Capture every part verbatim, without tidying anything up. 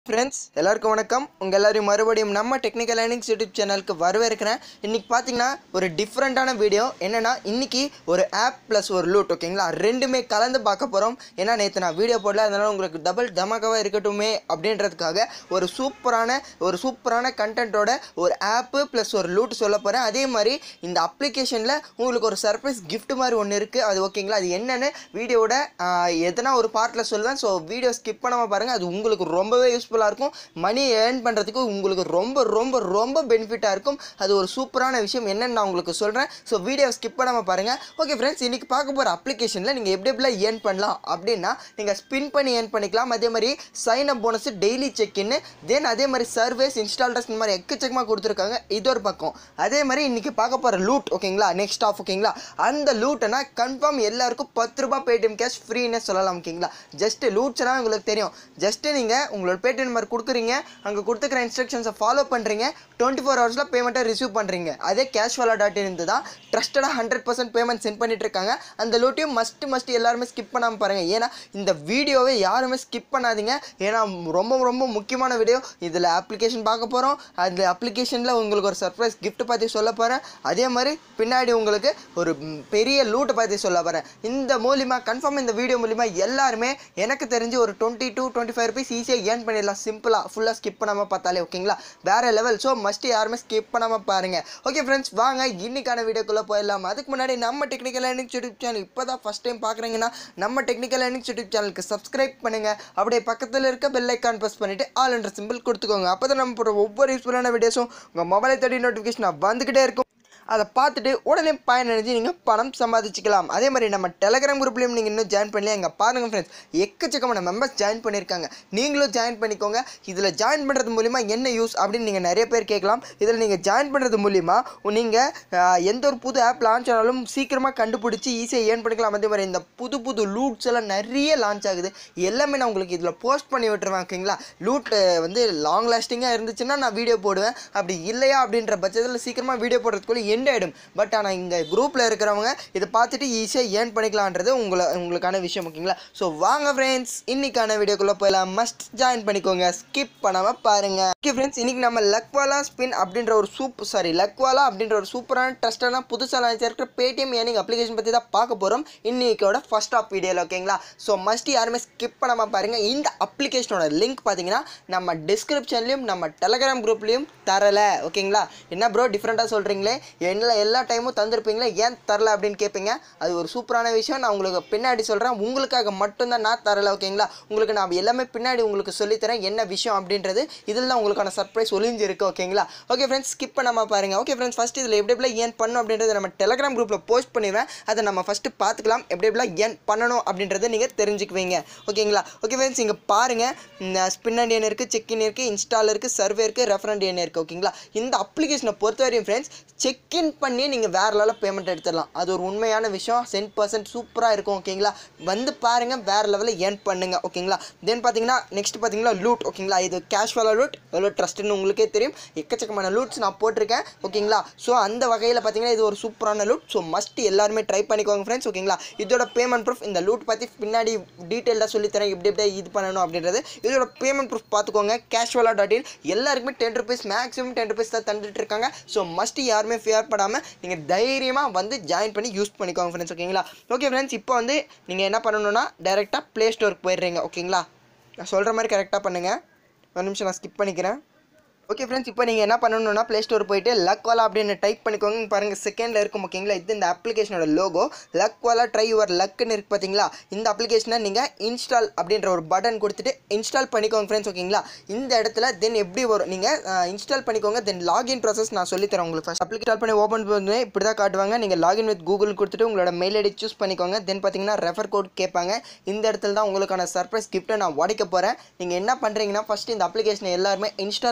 Friends, எல்லாருக்கும் வணக்கம். உங்க எல்லாரையும் மறுபடியும் நம்ம டெக்னிக்கல் லேர்னிங்ஸ் யூடியூப் சேனலுக்கு வரவேற்கிறேன். இன்னைக்கு பாத்தீங்கன்னா ஒரு டிஃபரண்டான வீடியோ. என்னன்னா இன்னைக்கு ஒரு ஆப் பிளஸ் ஒரு லூட், ஓகேங்களா? ரெண்டுமே கலந்து பார்க்க போறோம். ஏன்னா நேத்து நான் வீடியோ போடல, அதனால உங்களுக்கு டபுள் தமாகாவா இருக்கட்டுமே அப்படின்றதுக்காக ஒரு சூப்பரான ஒரு சூப்பரான கண்டென்ட்டோட ஒரு ஆப் பிளஸ் ஒரு லூட் சொல்ல போறேன். அதே மாதிரி இந்த அப்ளிகேஷன்ல உங்களுக்கு ஒரு சர்ப்ரைஸ் கிஃப்ட் மாதிரி ஒன்று இருக்கு. அது ஓகேங்களா? அது என்னன்னு வீடியோட எதனா ஒரு பார்ட்ல சொல்லுவேன். ஸோ வீடியோ ஸ்கிப் பண்ணாம பாருங்க. அது உங்களுக்கு ரொம்பவே யூஸ்ஃபுல் இருக்கும். மணி ஏர்ன் பண்றதுக்கு உங்களுக்கு ரொம்ப ரொம்ப ரொம்ப பெனிஃபிட்டா இருக்கும். அது ஒரு சூப்பரான விஷயம். என்னன்னு நான் உங்களுக்கு சொல்றேன். ஸோ வீடியோ ஸ்கிப் பண்ணாம பாருங்க. ஓகே ஃப்ரெண்ட்ஸ், இன்னைக்கு பார்க்க போற அப்ளிகேஷன்ல நீங்க எப்படி எப்படிலாம் ஏர்ன் பண்ணலாம் அப்படின்னா, நீங்க ஸ்பின் பண்ணி ஏர்ன் பண்ணிக்கலாம். அதே மாதிரி sign up bonus, daily check in, then அதே மாதிரி சர்வீஸ், இன்ஸ்டால்டர்ஸ், இந்த மாதிரி எக்கச்சக்கமா கொடுத்துருக்காங்க. இது ஒரு பக்கம். அதே மாதிரி இன்னைக்கு பார்க்க போற லூட், ஓகேங்களா? நெக்ஸ்ட் ஆஃப், ஓகேங்களா? அந்த லூட்னா கன்ஃபார்ம் எல்லாருக்கும் பத்து ரூபாய் பேடிஎம் கேஷ் ஃப்ரீன்னு சொல்லலாம், ஓகேங்களா? ஜஸ்ட் லூட்ஸ்னா உங்களுக்கு தெரியும். ஜஸ்ட் நீங்க உங்களோட பேடிஎம் நம்பர் கொடுக்குறீங்க, அங்கே கொடுத்துக்கிற இன்ஸ்ட்ரக்ஷன்ஸை ஃபாலோ பண்ணுறீங்க, டுவெண்ட்டி ஃபோர் ஹவர்ஸில் பேமெண்ட்டை ரிசீவ் பண்ணுறீங்க. அதே கேஷ்வாலா டாட் இன் இருந்து தான் ட்ரஸ்டடாக ஹண்ட்ரட் பர்சன்ட் பேமெண்ட் சென்ட் பண்ணிட்டு இருக்காங்க. அந்த லூட்டையும் மஸ்ட் மஸ்ட் எல்லாருமே ஸ்கிப் பண்ணாமல் பாருங்கள். ஏன்னா இந்த வீடியோவை யாருமே ஸ்கிப் பண்ணாதீங்க. ஏன்னா ரொம்ப ரொம்ப முக்கியமான வீடியோ. இதில் அப்ளிகேஷன் பார்க்க போகிறோம். அந்த அப்ளிகேஷனில் உங்களுக்கு ஒரு சர்ப்ரைஸ் கிஃப்ட் பற்றி சொல்ல போகிறேன். அதே மாதிரி பின்னாடி உங்களுக்கு ஒரு பெரிய லூட்டை பற்றி சொல்ல போகிறேன். இந்த மூலிமா கன்ஃபார்ம் இந்த வீடியோ மூலிமா எல்லாருமே எனக்கு தெரிஞ்சு ஒரு twenty two twenty five rupees ஈஸியாக ஏர்ன் பண்ணிடலாம். சிம்பிளாக ஃபுல்லாக ஸ்கிப் பண்ணாமல் பார்த்தாலே, ஓகேங்களா? வேறு லெவல். ஸோ மஸ்ட் யாருமே ஸ்கிப் பண்ணாமல் பாருங்கள். ஓகே ஃப்ரெண்ட்ஸ், வாங்க இன்னைக்கான வீடியோக்குள்ளே போயிடலாம். அதுக்கு முன்னாடி நம்ம டெக்னிக்கல் லேர்னிங்ஸ் யூடியூப் சேனல் இப்போ தான் ஃபஸ்ட் டைம் பார்க்குறீங்கன்னா நம்ம டெக்னிக்கல் லேர்னிங்ஸ் யூடியூப் சேனலுக்கு சப்ஸ்கிரைப் பண்ணுங்கள். அப்படியே பக்கத்தில் இருக்க பெல் ஐக்கான் ப்ரெஸ் பண்ணிவிட்டு ஆல் என்ற சிம்பிள் கொடுத்துக்கோங்க. அப்போ தான் நம்ம போகிற ஒவ்வொரு யூஸ்ஃபுல்லான வீடியோஸும் உங்கள் மொபைலை தேடி நோட்டிஃபிகேஷன் வந்துக்கிட்டே இருக்கும். அதை பார்த்துட்டு உடனே பயனடைஞ்சு நீங்கள் பணம் சம்பாதிச்சுக்கலாம். அதே மாதிரி நம்ம டெலகிராம் குரூப்லேயும் நீங்கள் இன்னும் ஜாயின் பண்ணலையா? எங்கே பாருங்கள் ஃப்ரெண்ட்ஸ், எக்கச்சக்கமான மெம்பர்ஸ் ஜாயின் பண்ணியிருக்காங்க. நீங்களும் ஜாயின் பண்ணிக்கோங்க. இதில் ஜாயின் பண்ணுறது மூலிமா என்ன யூஸ் அப்படின்னு நீங்கள் நிறைய பேர் கேட்கலாம். இதில் நீங்கள் ஜாயின் பண்ணுறது மூலிமா நீங்கள் எந்த ஒரு புது ஆப் லான்ச் ஆனாலும் சீக்கிரமாக கண்டுபிடிச்சி ஈஸியாக ஏர்ன் பண்ணிக்கலாம். அதே மாதிரி இந்த புது புது லூட்ஸ் எல்லாம் நிறைய லான்ச் ஆகுது. எல்லாமே நான் உங்களுக்கு இதில் போஸ்ட் பண்ணி விட்டுருவேன், ஓகேங்களா? லூட் வந்து லாங் லாஸ்டிங்காக இருந்துச்சுன்னா நான் வீடியோ போடுவேன். அப்படி இல்லையா அப்படின்ற பட்சத்தில் சீக்கிரமாக வீடியோ போடுறதுக்குள்ளே எண்ட் ஆகிடும். பட் ஆனால் இங்கே குரூப்பில் இருக்கிறவங்க இதை பார்த்துட்டு ஈஸியாக ஏர்ன் பண்ணிக்கலான்றது உங்களை உங்களுக்கான விஷயம், ஓகேங்களா? ஸோ வாங்க ஃப்ரெண்ட்ஸ், இன்னைக்கான வீடியோக்குள்ளே போயிடலாம். மஸ்ட் ஜாயின் பண்ணிக்கோங்க, ஸ்கிப் பண்ணாமல் பாருங்கள். ஓகே ஃப்ரெண்ட்ஸ், இன்றைக்கி நம்ம லக்வாலா ஸ்பின் அப்படின்ற ஒரு சூப் சாரி லக்வாலா அப்படின்ற ஒரு சூப்பரான ட்ரஸ்டான புதுசாக லான்ச் இருக்கிற பேடிஎம் ஏர்னிங் அப்ளிகேஷன் பற்றி தான் பார்க்க போகிறோம் இன்னைக்கோட ஃபர்ஸ்ட் ஆஃப் வீடியோவில், ஓகேங்களா? ஸோ மஸ்ட் யாருமே ஸ்கிப் பண்ணாமல் பாருங்கள். இந்த அப்ளிகேஷனோட லிங்க் பார்த்தீங்கன்னா நம்ம டிஸ்கிரிப்ஷன்லையும் நம்ம டெலகிராம் குரூப்லேயும் தரலை, ஓகேங்களா? என்ன ப்ரோ டிஃப்ரெண்ட்டாக சொல்கிறீங்களே, என்ன எல்லா டைமும் தந்துருப்பீங்களே, ஏன் தரல அப்படின்னு கேட்பீங்க. அது ஒரு சூப்பரான விஷயம். நான் உங்களுக்கு பின்னாடி சொல்கிறேன். உங்களுக்காக மட்டும்தான் நான் தரல, ஓகேங்களா? உங்களுக்கு நான் எல்லாமே பின்னாடி உங்களுக்கு சொல்லித்தரேன் என்ன விஷயம் அப்படின்றது. இதில் தான் உங்களுக்கான சர்ப்ரைஸ் ஒளிஞ்சிருக்கு, ஓகேங்களா? ஓகே ஃப்ரெண்ட்ஸ், ஸ்கிப் பண்ணாமல் பாருங்கள். ஓகே ஃப்ரெண்ட்ஸ், ஃபஸ்ட் இதில் எப்படி எப்படிலாம் ஏர்ன் பண்ணணும் அப்படின்றது நம்ம டெலகிராம் குரூப்பில் போஸ்ட் பண்ணிடுவேன். அதை நம்ம ஃபஸ்ட்டு பார்த்துக்கலாம். எப்படி எப்படிலாம் ஏர்ன் பண்ணணும் அப்படின்றத நீங்கள் தெரிஞ்சுக்குவீங்க, ஓகேங்களா? ஓகே ஃப்ரெண்ட்ஸ், இங்கே பாருங்கள், ஸ்பின் அண்ட் ஏன் இருக்குது, செக் இன் இருக்குது, இன்ஸ்டால் இருக்குது, சர்வே இருக்குது, ரெஃபரண்ட் ஏன் இருக்குது, ஓகேங்களா? இந்த அப்ளிகேஷனை பொறுத்தவரையும் ஃப்ரெண்ட்ஸ், செக் இன் பண்ணி நீங்கள் வேறு லெவலில் பேமெண்ட் எடுத்துடலாம். அது ஒரு உண்மையான விஷயம். சென்ட் பர்சன்ட் சூப்பராக இருக்கும், ஓகேங்களா? வந்து பாருங்கள், வேறு லெவலில் ஏர்ன் பண்ணுங்கள், ஓகேங்களா? தென் பார்த்தீங்கன்னா நெக்ஸ்ட் பார்த்தீங்கன்னா லூட், ஓகேங்களா? இது கேஷ்வாலா லூட். எவ்வளோ ட்ரஸ்ட்டுன்னு உங்களுக்கே தெரியும். எக்கச்சக்கமான லூட்ஸ் நான் போட்டிருக்கேன், ஓகேங்களா? ஸோ அந்த வகையில் பார்த்தீங்கன்னா இது ஒரு சூப்பரான லூட். ஸோ மஸ்ட் எல்லாருமே ட்ரை பண்ணிக்கோங்க ஃப்ரெண்ட்ஸ், ஓகேங்களா? இதோட பேமெண்ட் ப்ரூஃப், இந்த லூட் பற்றி பின்னாடி டீட்டெயிலாக சொல்லித்தரேன் எப்படி எப்படி இது பண்ணணும் அப்படின்றது. இதோட பேமெண்ட் ப்ரூஃப் பார்த்துக்கோங்க. கேஷ்வாலா டாட் இன் எல்லாருக்குமே ten rupees maximum ten rupees தான் தந்துட்டு இருக்காங்க. ஸோ மஸ்ட் யாருமே ஃபியர் படாமல் நீங்கள் தைரியமாக வந்து ஜாயின் பண்ணி யூஸ் பண்ணிக்கோங்க ஃப்ரெண்ட்ஸ், ஓகேங்களா? ஓகே ஃப்ரெண்ட்ஸ், இப்போ வந்து நீங்கள் என்ன பண்ணணும்னா டைரெக்டாக ப்ளே ஸ்டோருக்கு போயிடுறீங்க, ஓகேங்களா? நான் சொல்கிற மாதிரி கரெக்டாக பண்ணுங்கள். ஒரு நிமிஷம் நான் ஸ்கிப் பண்ணிக்கிறேன். ஓகே ஃப்ரெண்ட்ஸ், இப்போ நீங்கள் என்ன பண்ணணும்னா ப்ளே ஸ்டோர் போய்ட்டு லக்வாலா அப்படின்னு டைப் பண்ணிக்கோங்க. பாருங்கள், செகண்டில் இருக்கும், ஓகேங்களா? இது இந்த அப்ளிகேஷனோட லோகோ. லக்வாலா ட்ரை யுவர் லக்குன்னு இருக்குது, பார்த்தீங்களா? இந்த அப்ளிகேஷனை நீங்கள் இன்ஸ்டால் அப்படின்ற ஒரு பட்டன் கொடுத்துட்டு இன்ஸ்டால் பண்ணிக்கோங்க ஃப்ரெண்ட்ஸ், ஓகேங்களா? இந்த இடத்துல தென் எப்படி வரும், நீங்கள் இன்ஸ்டால் பண்ணிக்கோங்க. தென் லாகின் ப்ராசஸ் நான் சொல்லித்தரேன் உங்களுக்கு. ஃபஸ்ட் அப்ளிகேஷன் பண்ணி ஓப்பன் பண்ணி இப்படி தான் காட்டுவாங்க. நீங்கள் லாகின் வித் கூகுள் கொடுத்துட்டு உங்களோட மெயில் ஐடி சூஸ் பண்ணிக்கோங்க. தென் பார்த்தீங்கன்னா ரெஃபர் கோட் கேட்பாங்க. இந்த இடத்துல தான் உங்களுக்கான சர்ப்ரைஸ் கிஃப்ட்டை நான் உடைக்க போகிறேன். நீங்கள் என்ன பண்ணுறீங்கன்னா ஃபஸ்ட்டு இந்த அப்ளிகேஷனை எல்லாருமே இன்ஸ்டால் பண்ணி யூஸ்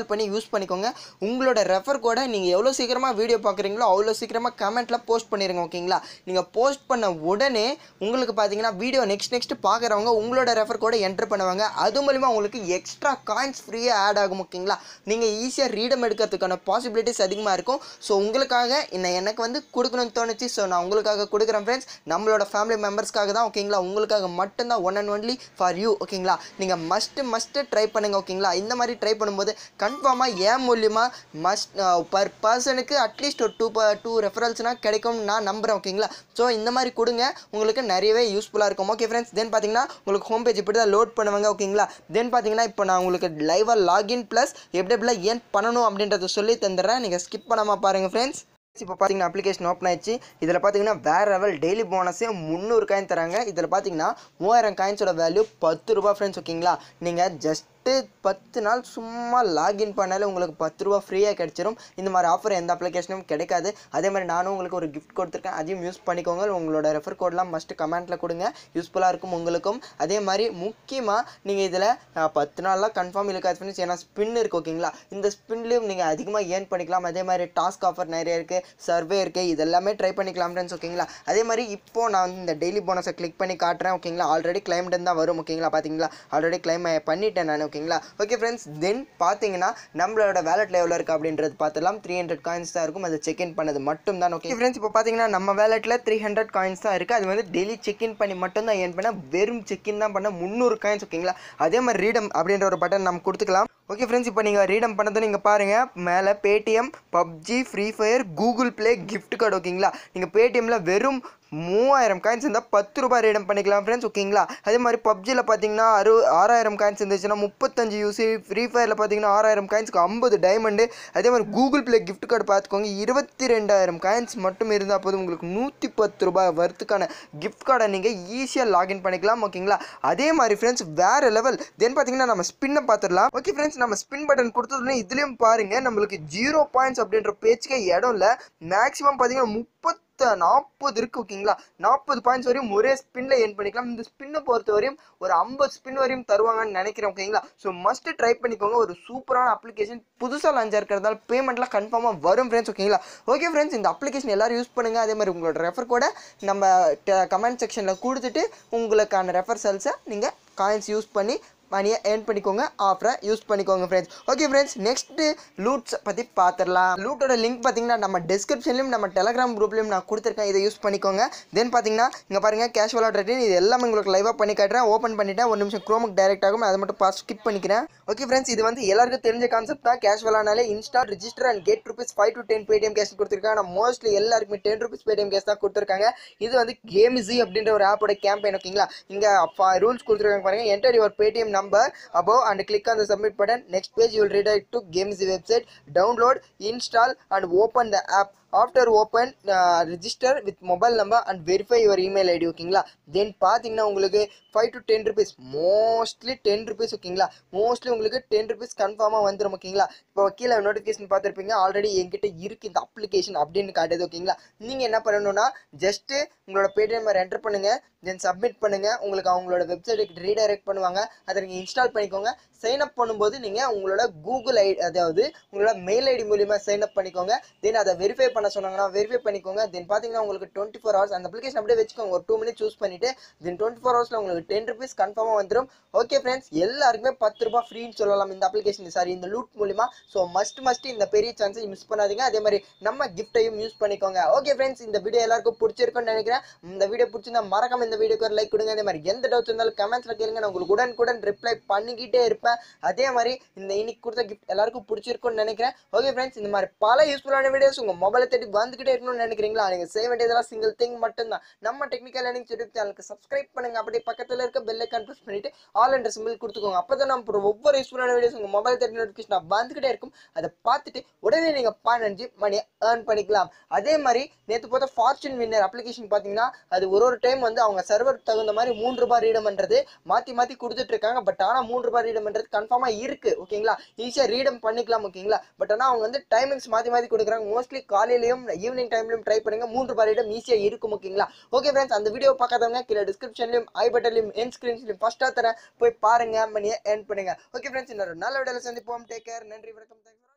யூஸ் பண்ணிக்கோங்க. உங்களோட ரெஃபர் கோடை நீங்கள் எவ்வளோ சீக்கிரமாக வீடியோ பார்க்குறீங்களோ அவ்வளோ சீக்கிரமாக கமெண்ட்டில் போஸ்ட் பண்ணிடுங்க. ஓகேங்களா, நீங்கள் போஸ்ட் பண்ண உடனே உங்களுக்கு பார்த்தீங்கன்னா வீடியோ நெக்ஸ்ட் நெக்ஸ்ட் பார்க்குறவங்க உங்களோட ரெஃபர் கோடை என்டர் பண்ணுவாங்க. அது மூலிமா உங்களுக்கு எக்ஸ்ட்ரா காயின்ஸ் ஃப்ரீயாக ஆட் ஆகும். ஓகேங்களா, நீங்கள் ஈஸியாக ரீடம் எடுக்கிறதுக்கான பாசிபிலிட்டிஸ் அதிகமாக இருக்கும். ஸோ உங்களுக்காக இன்னும் எனக்கு வந்து கொடுக்கணும்னு தோணுச்சு. ஸோ நான் உங்களுக்காக கொடுக்குறேன் ஃப்ரெண்ட்ஸ், நம்மளோட ஃபேமிலி மெம்பர்ஸ்க்காக தான். ஓகேங்களா, உங்களுக்காக மட்டும்தான், one and only for you. ஓகேங்களா, நீங்கள் மஸ்ட்டு மஸ்ட்டு ட்ரை பண்ணுங்கள். ஓகேங்களா, இந்த மாதிரி ட்ரை பண்ணும்போது கன்ஃபார்மாக ஏன் மூலியமாக மஸ்ட் பர் பர்சனுக்கு அட்லீஸ்ட் ஒரு டூ டூ ரெஃபரல்ஸ்னால் கிடைக்கும் நான் நம்புகிறேன். ஓகேங்களா, ஸோ இந்த மாதிரி கொடுங்க, உங்களுக்கு நிறையவே யூஸ்ஃபுல்லாக இருக்கும். ஓகே ஃப்ரெண்ட்ஸ், தென் பார்த்தீங்கன்னா உங்களுக்கு ஹோம் பேஜ் இப்படி தான் லோட் பண்ணுவாங்க. ஓகேங்களா, தென் பார்த்தீங்கன்னா இப்போ நான் உங்களுக்கு லைவாக லாகின் ப்ளஸ் எப்படி எப்படிலாம் ஏன் பண்ணணும் அப்படின்றத சொல்லி தந்துடுறேன். நீங்கள் ஸ்கிப் பண்ணாமல் பாருங்கள் ஃப்ரெண்ட்ஸ். இப்போ பார்த்தீங்கன்னா அப்ளிகேஷன் ஓப்பன் ஆயிடுச்சு. இதில் பார்த்தீங்கன்னா வேறு லெவல் டெய்லி போனஸே முந்நூறு காயின் தராங்க. இதில் பார்த்தீங்கன்னா மூவாயிரம் காயின்ஸோட வேல்யூ பத்து ரூபா ஃப்ரெண்ட்ஸ். ஓகேங்களா, நீங்கள் ஜஸ்ட் பத்து நாள் சும்மா லாகின் பண்ணாலே உங்களுக்கு பத்து ரூபா ஃப்ரீயாக கிடச்சிரும். இந்த மாதிரி ஆஃபர் எந்த அப்ளிகேஷனும் கிடைக்காது. அதே மாதிரி நானும் உங்களுக்கு ஒரு கிஃப்ட் கொடுத்துருக்கேன், அதையும் யூஸ் பண்ணிக்கோங்க. உங்களோட ரெஃபர் கோட்லாம் மஸ்ட்டு கமெண்ட்டில் கொடுங்க, யூஸ்ஃபுல்லாக இருக்கும் உங்களுக்கும். அதே மாதிரி முக்கியமாக நீங்கள் இதில் பத்து நாள்லாம் கன்ஃபார்ம் இருக்காது ஃப்ரெண்ட்ஸ், ஏன்னா ஸ்பின் இருக்குது. ஓகேங்களா, இந்த ஸ்பின்லேயும் நீங்கள் அதிகமாக ஏர்ன் பண்ணிக்கலாம். அதே மாதிரி டாஸ்க் ஆஃபர் நிறைய இருக்குது, சர்வே இருக்குது, இதெல்லாமே ட்ரை பண்ணிக்கலாம் ஃப்ரெண்ட்ஸ். ஓகேங்களா, அதே மாதிரி இப்போது நான் இந்த டெய்லி போனஸை கிளிக் பண்ணி காட்டுறேன். ஓகேங்களா, ஆல்ரெடி கிளைம்டுன்னு தான் வரும். ஓகேங்களா, பார்த்தீங்களா ஆல்ரெடி கிளைம் பண்ணிட்டேன் நான். ஓகேங்களா, ஓகே ஃப்ரெண்ட்ஸ், தென் பார்த்தீங்கன்னா நம்மளோட வேலெட்டில் எவ்வளோ இருக்குது அப்படின்றது பார்த்துலாம். த்ரீ ஹண்ட்ரட் காயின்ஸ் தான் இருக்கும், அது செக்இன் பண்ணது மட்டும் தான். ஓகே ஃப்ரெண்ட்ஸ், இப்போ பார்த்தீங்கன்னா நம்ம வேலெட்டில் த்ரீ ஹண்ட்ரட் காயின்ஸ் தான் இருக்குது. அது வந்து டெய்லி செக்இன் பண்ணி மட்டும் தான் ஏர்ன் பண்ண, வெறும் செக்இன் தான் பண்ண முந்நூறு காயின்ஸ். ஓகேங்களா, அதே மாதிரி ரீடம் அப்படின்ற ஒரு பட்டன் நம்ம கொடுத்துக்கலாம். ஓகே ஃப்ரெண்ட்ஸ், இப்போ நீங்கள் ரீடம் பண்ணதை நீங்கள் பாருங்கள், மேலே Paytm, PUBG, free fire, Google play, gift card. ஓகேங்களா, நீங்கள் பேடிஎம்மில் வெறும் மூவாயிரம் காயின்ஸ் இருந்தால் பத்து ரூபாய் ரீடம் பண்ணிக்கலாம் ஃப்ரெண்ட்ஸ். ஓகேங்களா, அதே மாதிரி பப்ஜியில் பார்த்தீங்கன்னா அறு ஆறாயிரம் காயின்ஸ் இருந்துச்சுன்னா முப்பத்தஞ்சு யூசி, ஃப்ரீ ஃபயரில் பார்த்தீங்கன்னா ஆறாயிரம் காயின்ஸ்க்கு ஐம்பது டைமண்டு. அதே மாதிரி கூகுள் ப்ளே கிஃப்ட் கார்டு பார்த்துக்கோங்க, இருபத்தி ரெண்டாயிரம் காயின்ஸ் மட்டும் இருந்தால் போதும், உங்களுக்கு நூற்றி பத்து ரூபாய் வர்த்துக்கான கிஃப்ட் கார்டை நீங்கள் ஈஸியாக லாகின் பண்ணிக்கலாம். ஓகேங்களா, அதே மாதிரி ஃப்ரெண்ட்ஸ் வேறு லெவல். தென் பார்த்தீங்கன்னா நம்ம ஸ்பின்னை பார்த்துடலாம். ஓகே ஃப்ரெண்ட்ஸ், நம்ம ஸ்பின் பட்டன் கொடுத்ததுன்னு இதுலேயும் பாருங்கள், நம்மளுக்கு ஜீரோ பாயிண்ட்ஸ் அப்படின்ற பேச்சுக்கே இடம் இல்லை. மேக்ஸிமம் பார்த்தீங்கன்னா முப்பத்தி நாற்பது இருக்கு. ஓகேங்களா, நாற்பது பாயிண்ட்ஸ் வரையும் ஒரே ஸ்பின்ல ஏர்ன் பண்ணிக்கலாம். இந்த ஸ்பின்னை பொறுத்த வரையும் ஒரு ஐம்பது ஸ்பின் வரையும் தருவாங்கன்னு நினைக்கிறேன். ஓகேங்களா, ஸோ மஸ்ட் ட்ரை பண்ணிக்கோங்க. ஒரு சூப்பரான அப்ளிகேஷன், புதுசாக லான்ச் இருக்கிறதால பேமெண்ட்லாம் கன்ஃபார்மாக வரும் ஃப்ரெண்ட்ஸ். ஓகேங்களா, ஓகே ஃப்ரெண்ட்ஸ், இந்த அப்ளிகேஷன் எல்லாரும் யூஸ் பண்ணுங்க. அதே மாதிரி உங்களோட ரெஃபர் கூட நம்ம கமெண்ட் செக்ஷனில் கொடுத்துட்டு உங்களுக்கான ரெஃபர் செல்ஸை நீங்கள் காயின்ஸ் யூஸ் பண்ணி மணியை ஏர்ன் பண்ணிக்கோங்க, ஆஃபரை யூஸ் பண்ணிக்கோங்க friends. Okay friends, next loots பற்றி பார்த்துடலாம். லூட்டோட லிங்க் பார்த்தீங்கன்னா நம்ம டிஸ்கிரிப்ஷன்லையும் நம்ம டெலகிராம் குரூப்லையும் நான் கொடுத்துருக்கேன், இதை யூஸ் பண்ணிக்கோங்க. தென் பார்த்தீங்கன்னா இங்கே பாருங்கள் கேஷ்வாலா ட்ரெட்டின், இது எல்லாமே உங்களுக்கு லைவாக பண்ணி காட்டுறேன். ஓப்பன் பண்ணிவிட்டேன், ஒரு நிமிஷம் குரோமுக்கு டைரக்ட் ஆகும், அதை மட்டும் பார்த்து ஸ்கிப் பண்ணிக்கிறேன். ஓகே ஃப்ரெண்ட்ஸ், இது வந்து எல்லாருக்கும் தெரிஞ்ச கான்செப்ட் தான். கேஷ்வாலானாலே install, register and get rupees five to ten Paytm cash கொடுத்துருக்காங்க. ஆனால் மோஸ்ட்லி எல்லாருக்குமே டென் ருபீஸ் பேடிஎம் கேஷ் தான் கொடுத்துருக்காங்க. இது வந்து கேம்ஸி அப்படின்ற ஒரு ஆப்போட கேம்பெயின். ஓகேங்களா, இங்கே ரூல்ஸ் கொடுத்துருக்காங்க பாருங்கள். Enter your Paytm number above and click on the submit button. Next page you will redirect to GameZ website. Download, install and open the app. After open, uh, register with mobile number and verify your email I D. ஓகேங்களா, then பார்த்தீங்கன்னா உங்களுக்கு five to ten rupees, mostly ten rupees. ஓகேங்களா, mostly உங்களுக்கு ten rupees கன்ஃபார்மாக வந்துடும். ஓகேங்களா, இப்போ கீழே நோட்டிஃபிகேஷன் பார்த்துருப்பீங்க, ஆல்ரெடி என்கிட்ட இருக்குது இந்த அப்ளிகேஷன் அப்படின்னு காட்டுது. ஓகேங்களா, நீங்கள் என்ன பண்ணணும்னா ஜஸ்ட்டு உங்களோட பேடிஎம் நம்பர் என்டர் பண்ணுங்கள், தென் சப்மிட் பண்ணுங்கள். உங்களுக்கு அவங்களோட வெப்சைட்டுக்கு ரீடைரக்ட் பண்ணுவாங்க, அதை நீங்கள் இன்ஸ்டால் பண்ணிக்கோங்க. சைன் அப் பண்ணும்போது நீங்கள் உங்களோட கூகுள் ஐடி, அதாவது உங்களோட மெயில் ஐடி மூலிமா சைன் அப் பண்ணிக்கோங்க. தென் அதை வெரிஃபை பண்ண சொன்னாங்கன்னா வெரிஃபை பண்ணிக்கோங்க. தென் பார்த்தீங்கன்னா உங்களுக்கு டுவெண்ட்டி ஃபோர் ஹவர்ஸ் அந்த அப்ளிகேஷன் அப்படியே வச்சுக்கோங்க, ஒரு டூ மினிட்ஸ் சூஸ் பண்ணிவிட்டு தென் டுவெண்ட்டி ஃபோர் ஹவர்ஸில் உங்களுக்கு டென் ருபீஸ் கன்ஃபார்மாக வந்துடும். ஓகே ஃப்ரெண்ட்ஸ், எல்லாருக்குமே பத்து ரூபாய் ஃப்ரீன்னு சொல்லலாம் இந்த அப்ளிகேஷன், சாரி இந்த லூட் மூலிமா. ஸோ மஸ்ட் மஸ்ட் இந்த பெரிய சான்ஸை மிஸ் பண்ணாதீங்க. அதே மாதிரி நம்ம கிஃப்ட்டையும் யூஸ் பண்ணிக்கோங்க. ஓகே ஃப்ரெண்ட்ஸ், இந்த வீடியோ எல்லாருக்கும் பிடிச்சிருக்குன்னு நினைக்கிறேன். இந்த வீடியோ பிடிச்சிருந்தா மறக்காம இந்த வீடியோக்கு ஒரு லைக் கொடுங்க. அதே மாதிரி எந்த டவுட்ஸ் இருந்தாலும் கமெண்ட்ஸில் கேளுங்க, நான் உங்களுக்கு உடனுக்குடன் ரிப்ளை பண்ணிக்கிட்டே இருப்பேன். அதே மாதிரி இந்த இன்னைக்கு கொடுத்த கிஃப்ட் எல்லாருக்கும் பிடிச்சிருக்குன்னு நினைக்கிறேன். ஓகே ஃப்ரெண்ட்ஸ், இந்த மாதிரி பல யூஸ்ஃபுல்லான வீடியோஸ் உங்கள் மொபைலை தேடி வந்துகிட்டே இருக்கணும்னு நினைக்கிறீங்களா? நீங்கள் செய்ய வேண்டியதெல்லாம் சிங்கிள் திங் மட்டும்தான். நம்ம டெக்னிக்கல் லேர்னிங்ஸ் யூடியூப் சேனலுக்கு சப்ஸ்கிரைப் பண்ணுங்க. அப்படியே பக்கத்தில் இருக்க பெல் ஐக்கான் ப்ரெஸ் பண்ணிட்டு ஆல் என்ற சிம்பிள் கொடுத்துக்கோங்க. அப்போ தான் நம்ம ஒவ்வொரு யூஸ்ஃபுல்லான வீடியோஸ் உங்கள் மொபைல் தேடி நோட்டிஃபிகேஷன் வந்துகிட்டே இருக்கும். அதை பார்த்துட்டு உடனே நீங்கள் பதினஞ்சு மணியை ஏர்ன் பண்ணிக்கலாம். அதே மாதிரி நேற்று பார்த்த ஃபார்ச்சூன் வின்னர் அப்ளிகேஷன் பார்த்தீங்கன்னா அது ஒரு ஒரு டைம் வந்து அவங்க சர்வர் தகுந்த மாதிரி மூன்று ரூபாய் ரீடம் பண்ணுறது மாற்றி மாற்றி கொடுத்துட்டு இருக்காங்க. பட் ஆனால் மூன்று ரூபாய் ரீடம் பண்ணுறது கன்ஃபார்மாக இருக்குது. ஓகேங்களா, ஈஸியாக ரீடம் பண்ணிக்கலாம். ஓகேங்களா, பட் ஆனால் அவங்க வந்து டைமிங்ஸ் மாற்றி மாற்றி கொடுக்குறாங்க. மோஸ்ட்லி காலையிலையும் ஈவினிங் டைம்லையும் ட்ரை பண்ணுங்க, மூன்று ரூபாய் ரீடம் ஈஸியாக இருக்கும். ஓகேங்களா, ஓகே ஃப்ரெண்ட்ஸ், அந்த வீடியோ பார்க்காதவங்க கீழே டிஸ்கிரிப்ஷன்லையும் ஐ பட்டன்லையும் என் ஸ்க்ரீன்ஸ்லையும் ஃபஸ்ட்டாக தரேன், போய் பாருங்க, மணியை ஏர்ன் பண்ணுங்க. ஓகே ஃப்ரெண்ட்ஸ், இன்னொரு நல்ல வீடியோவில் சந்திப்போம். டேக் கேர், நன்றி, வணக்கம், தேங்க்ஸ்.